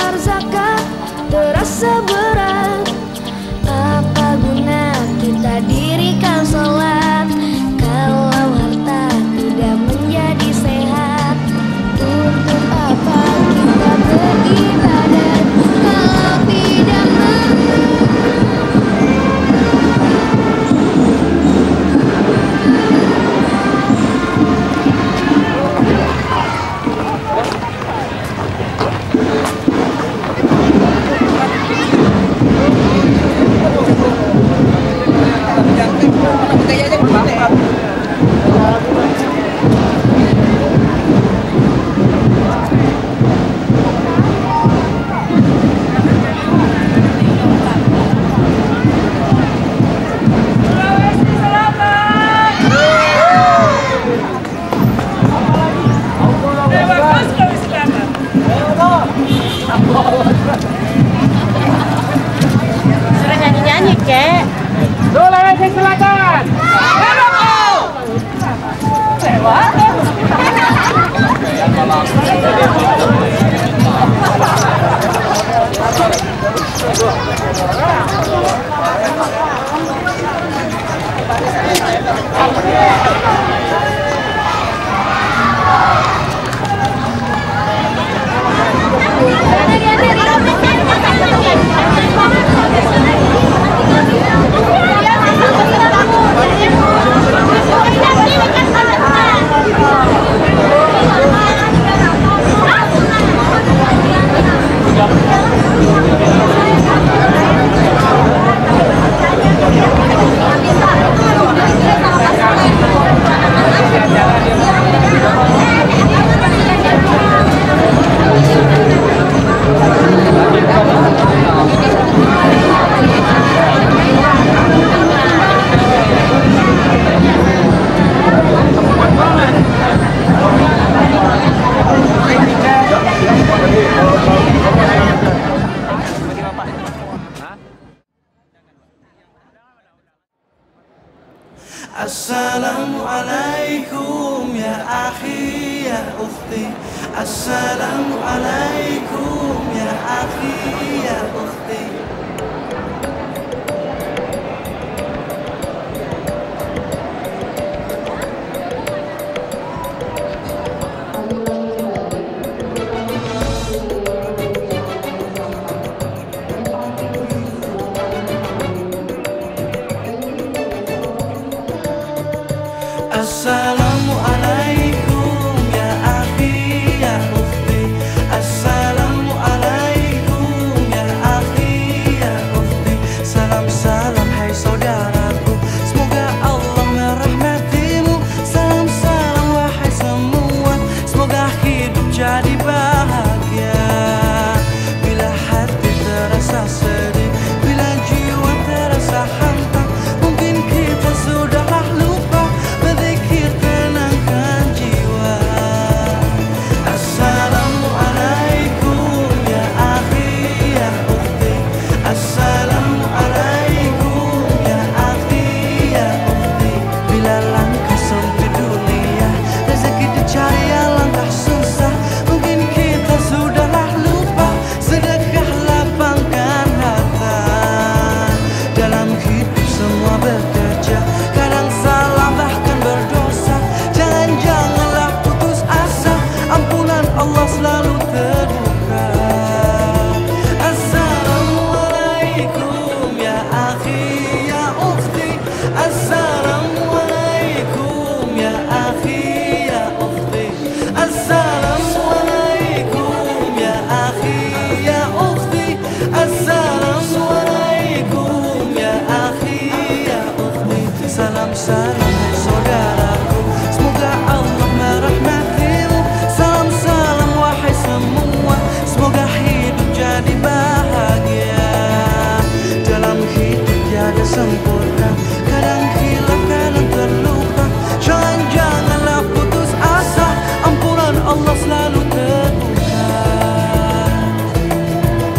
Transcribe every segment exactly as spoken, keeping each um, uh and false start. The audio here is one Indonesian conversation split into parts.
bayar zakat terasa berat. Apa guna kita dirikan sholat kalau harta tidak menjadi sehat? Untuk apa kita beribadat kalau tidak mampu? Sudah nyanyi-nyanyi, Kek. Sulawesi Selatan. Lewat. Assalamualaikum ya akhi ya ukhti. Assalamualaikum ya akhi ya ukhti. Assalamualaikum ya akhi ya ukhti. Assalamualaikum ya akhi ya ukhti. Salam salam hai saudaraku, semoga Allah merahmatimu. Salam salam wahai semua, semoga hidup jadi bahagia. Bila hati terasa sedih, bila jiwa terasa hampa, mungkin kita sudahlah lupa berzikir tenangkan jiwa. Assalamualaikum ya akhi ya ukhti. Assalamualaikum ya akhi ya ukhti. Bila langkah sempit dunia, rezeki dicari yang langkah susah, mungkin kita sudahlah lupa sedekah lapangkan harta. Dalam hidup semua bekerja, kadang salah bahkan berdosa. Jangan-janganlah putus asa, ampunan Allah selalu terbuka. Assalamualaikum ya akhi ya ukhti. Assalamualaikum ya akhi ya ukhti. Assalamualaikum ya akhi ya ukhti. Assalamualaikum ya akhi ya ukhti. Salam salam hai saudaraku, semoga Allah merahmatimu. Salam salam wahai semua, semoga hidup jadi bahagia. Dalam hidup tiada sempurna, kadang hilaf kadang terluka. Jangan-janganlah putus asa, ampunan Allah selalu terbuka.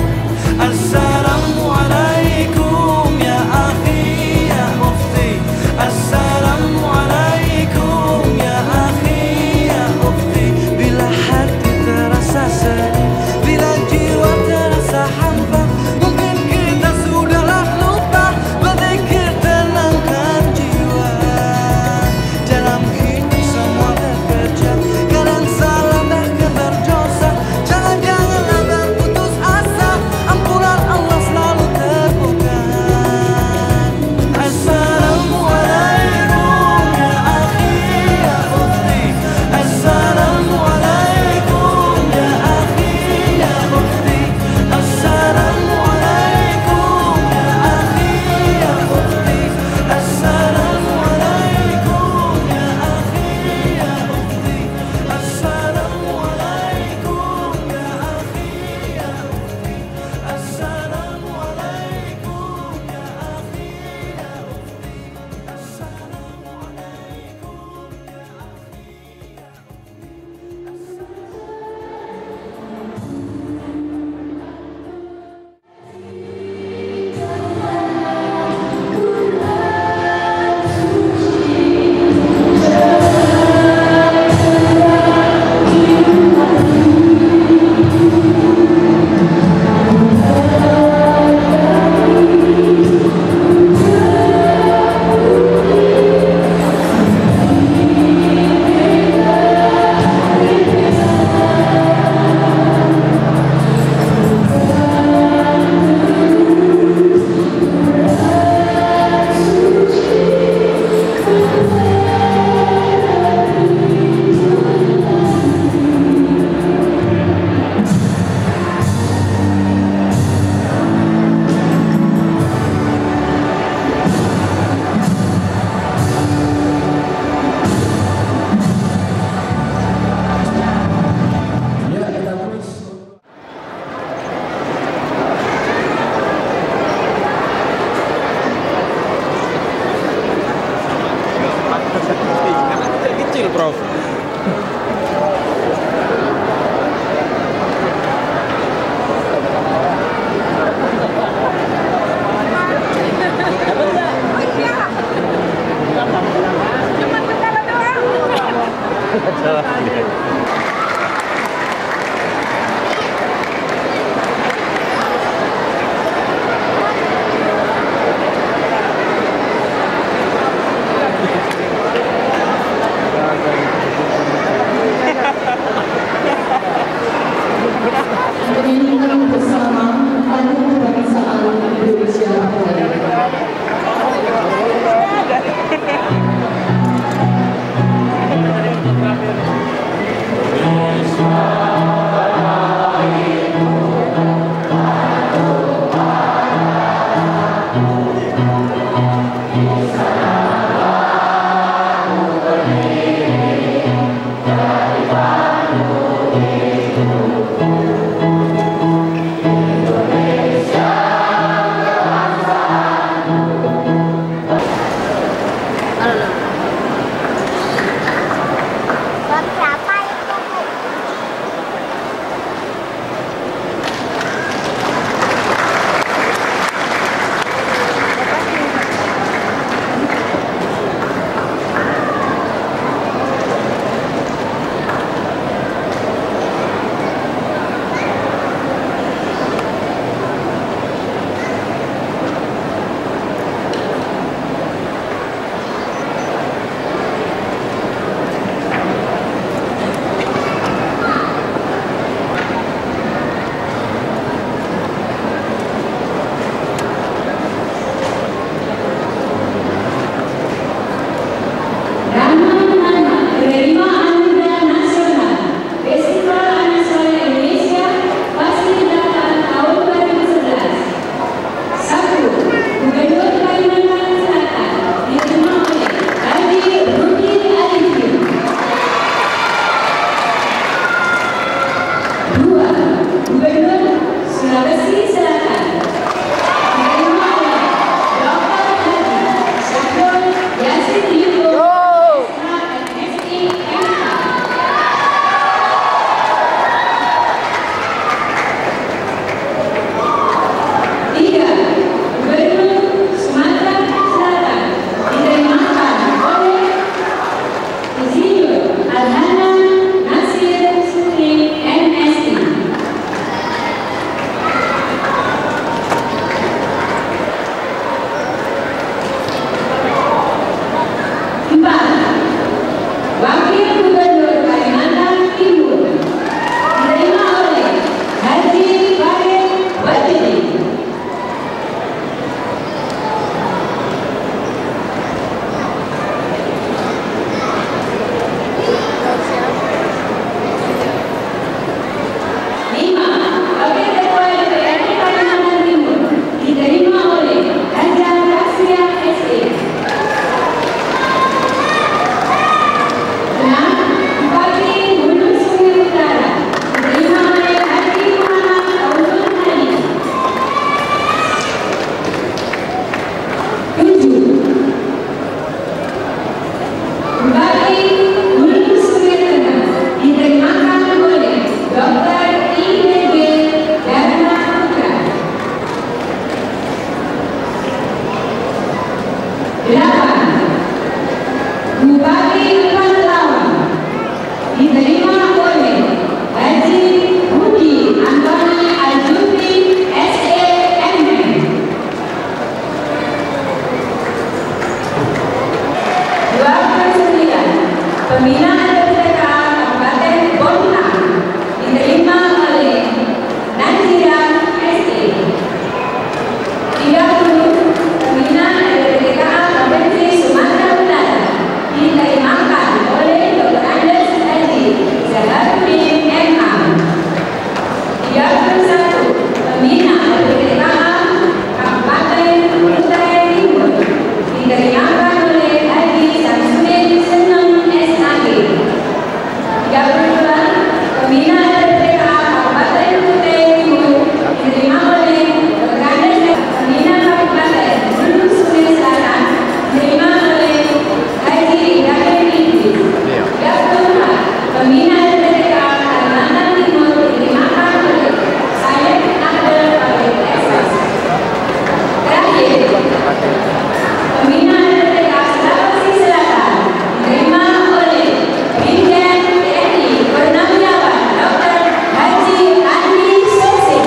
Pembina Pertanian Kabupaten Kutai Timur diteriakan oleh Haji Samsudin Seneng S H G. tiga puluh dua Pembina Pertanian Kabupaten Kutai Timur diterima oleh Rekan Pembina Kabupaten Hulu Sungai Selatan diterima oleh Haji Ibrahim Idris. tiga puluh empat Pembina Pertanian Kalimantan Timur diterimakan oleh Syed Abdul Wahid S S. Terakhir, Pembina Pertanian Sulawesi Selatan diterima oleh Brigjen T N I Purnawirawan Doktor Haji Andi Sose.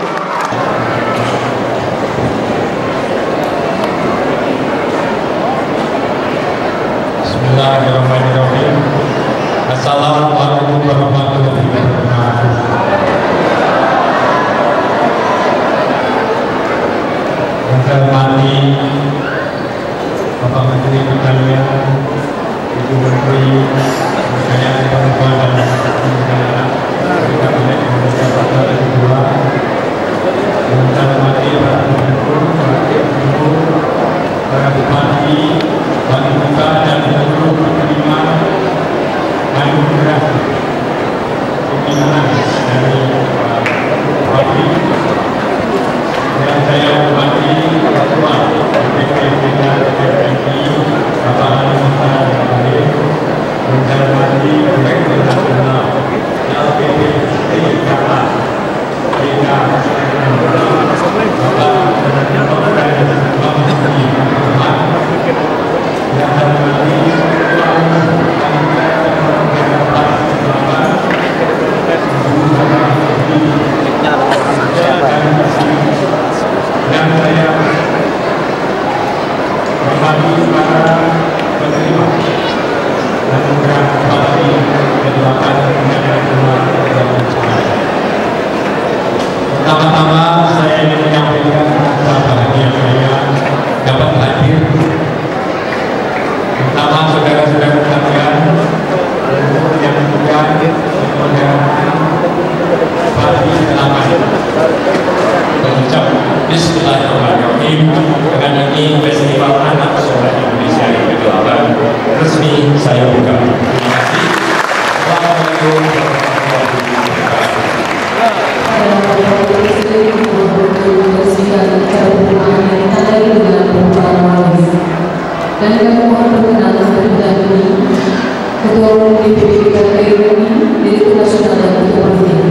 Bismillahirrahmanirrahim. Assalamualaikum warahmatullahi wabarakatuh. Yang saya hormati Bapak Menteri Pertanian, Ibu Menteri Kekayaan Perempuan dan Anak-anak Kabinet Indonesia Pasal kedua. Yang saya hormati para gubernur, para gubernur, para bupati, wali kota dan seluruh penerima anugerah pimpinan dari Bupati. Yang saya hormati Ketua D P P P N I Bapak Ali Muhammad Ibrahim. Yang saya hormati Direktur Nasional L P P T Jakarta Beda Bapak yang saya hormati dan saya hormati para penerima anugerah Bupati kedelapan negara kedua Republik Indonesia. Pertama-tama saya ingin menyampaikan rasa bahagia saya dapat hadir bersama saudara-saudara sekalian yang juga menyelenggarakan Bupati kedelapan. Mengucap Bismillahirrahmanirrahim. Dengan ini Festival Anak Soleh Indonesia yang kedelapan resmi saya buka. Terima kasih. Assalamualaikum warahmatullahi wabarakatuh. Dan kami mohon perkenalan terlebih dahulu Ketua Umum D P P P K I R I, Direktur Nasional dan Ketua Pembina.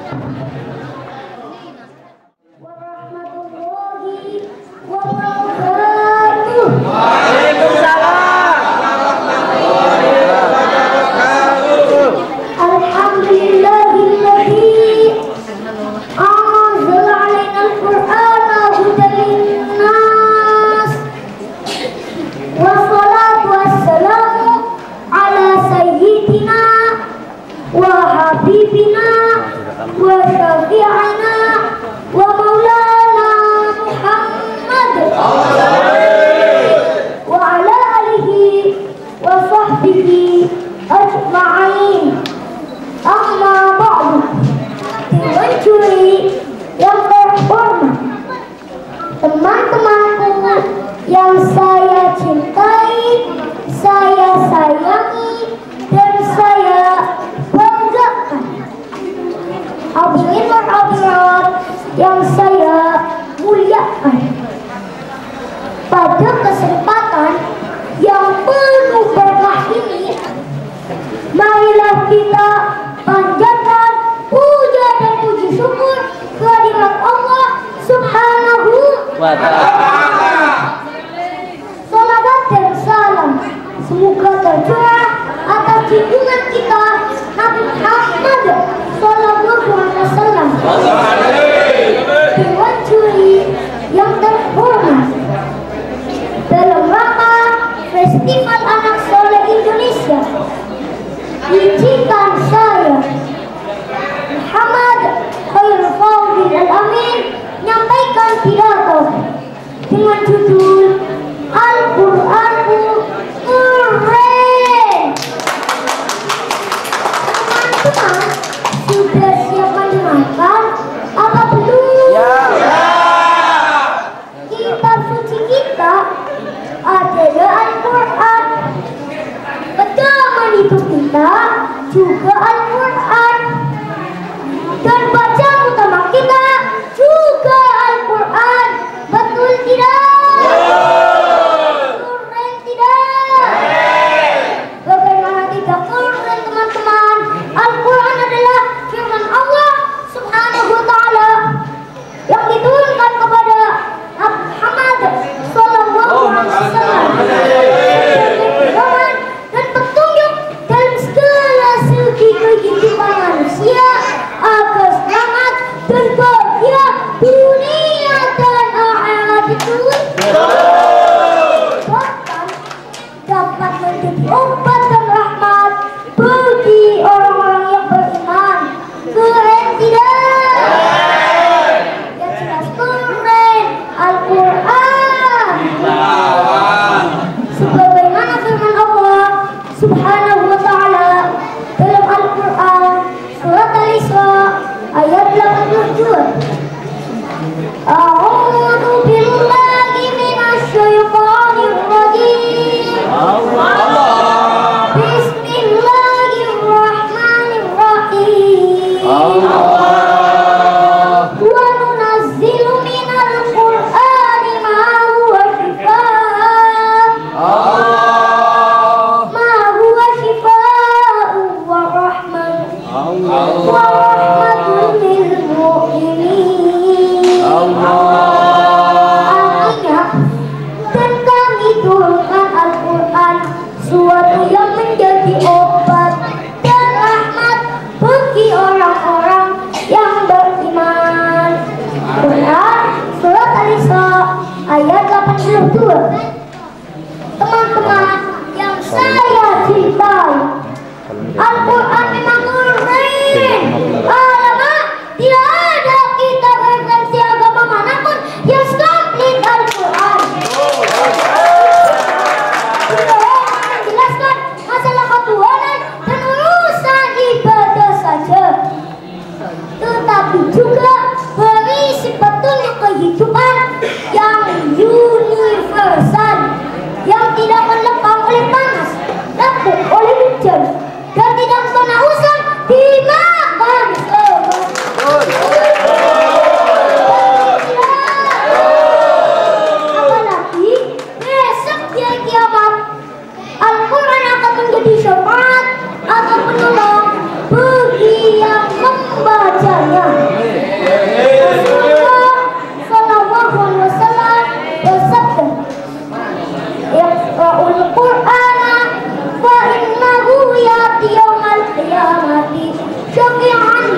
Utama kita juga Al-Quran, betul tidak?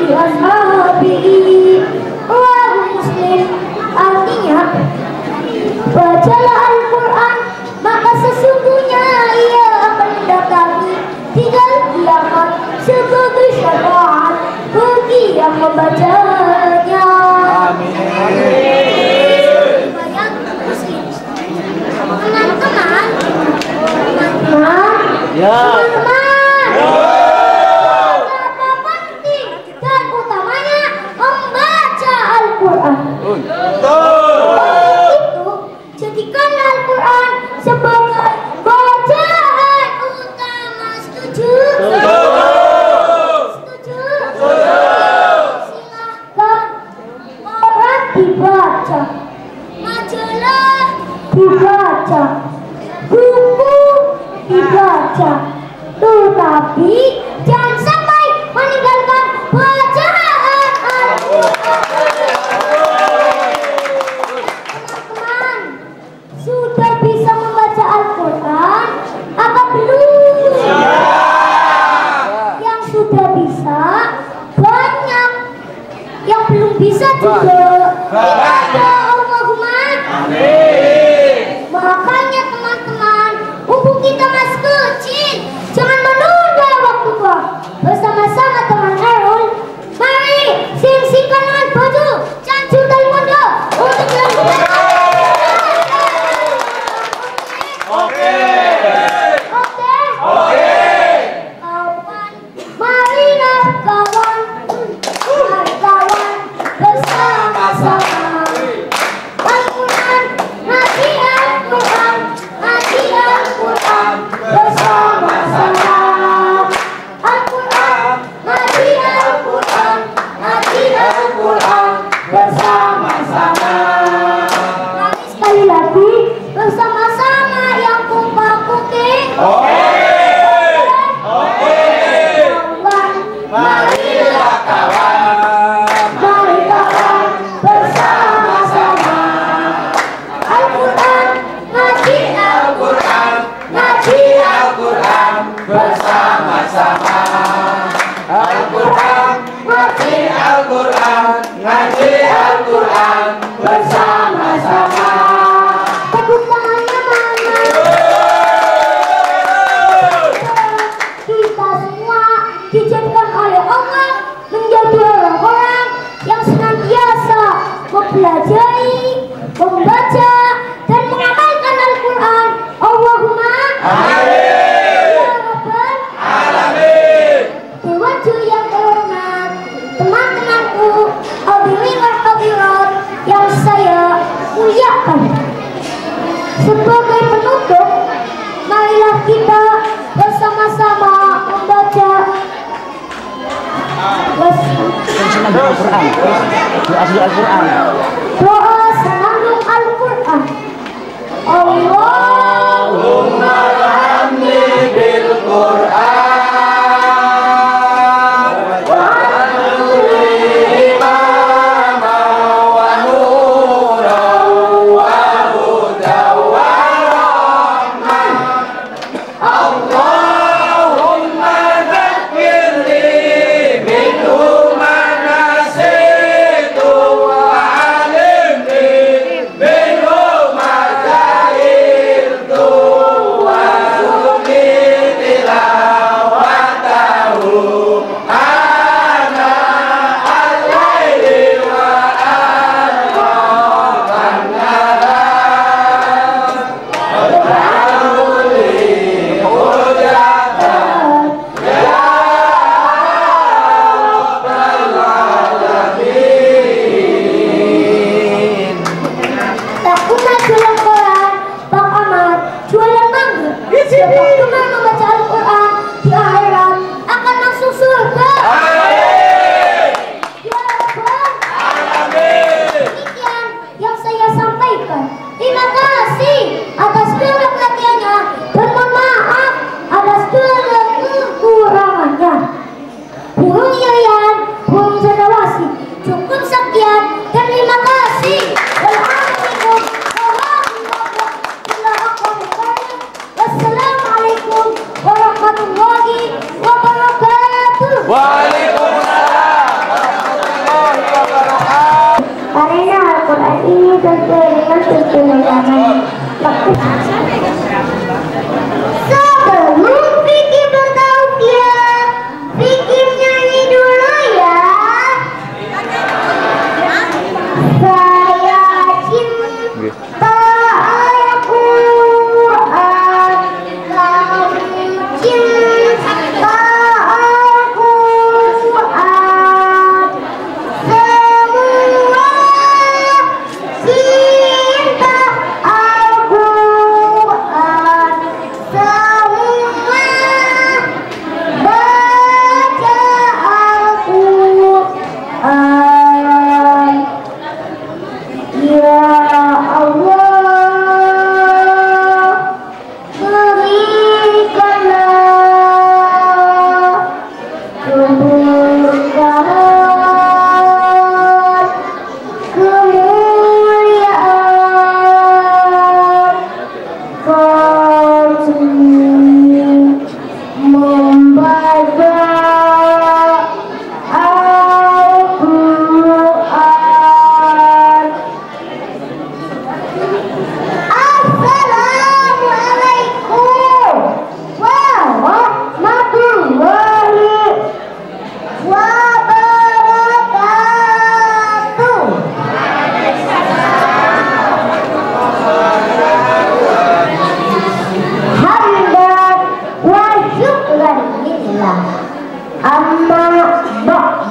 ashabihi. Rawi Muslim. Artinya, bacalah Al-Quran, maka sesungguhnya ia akan mendatangi tinggal kiamat sebagai syafaat bagi yang membacanya. Amin. Banyak Muslim. Teman-teman, teman-teman, Ya. teman-teman, betapa penting dan utamanya membaca Al-Quran. Itu jadikanlah Al-Quran sebagai bacaan utama. Setuju? Setuju? Silahkan orang dibaca, majalah dibaca, buku dibaca, tetapi jangan sampai meninggalkan bacaan Al-Quran. Teman-teman, sudah bisa membaca Al-Quran apa belum? Yang sudah bisa banyak, yang belum bisa juga ada. Allahumma amin. Makanya teman-teman, mumpung kita masih kecil, jangan menunda waktu tua. Bersama-sama teman Errol, mari sing-singkan dengan baju cancur dari Wanda untuk dilanjutkan. Oke. Oke. Oke. Kawan, marilah kawan, mari kawan bersama-sama. Al-Quran, ngaji Al-Quran, ngaji Al-Quran bersama-sama. Al-Quran, ngaji Al-Quran, ngaji Al-Quran bersama-sama. Mari sekali lagi bersama-sama yang kumpul-kumpul. Oke. Oke. Kawan, marilah kawan, mari kawan bersama-sama. Al-Quran, ngaji Al-Quran, ngaji Al-Quran bersama-sama. Al-Quran, ngaji Al-Quran, ngaji Al-Quran bersama-sama. Tepuk tangannya mana? Kita semua dijadikan oleh Allah menjadi orang-orang yang senantiasa mempelajari, membaca, dan mengamalkan Al-Quran. Allahumma amin. Ya Rabbal alamin. Dewanju yang terhormat, teman-temanku, hadirin dan hadirat yang saya muliakan. Sebagai penutup, marilah kita bersama-sama membaca doa senandung Al-Quran. Allahumma arhamni bil Quran wa'alni imama wa nuran wa hudan wa rahman. Allahumma dzakirni minhu ma nasitu wa alimni minhu ma jahiltu wa zidni tilawatan.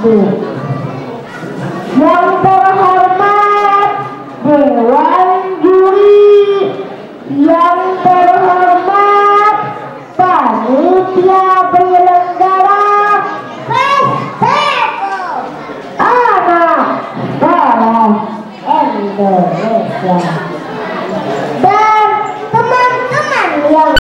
Agung. Yang terhormat Dewan Juri, yang terhormat panitia penyelenggara Festival Anak Sekolah Indonesia.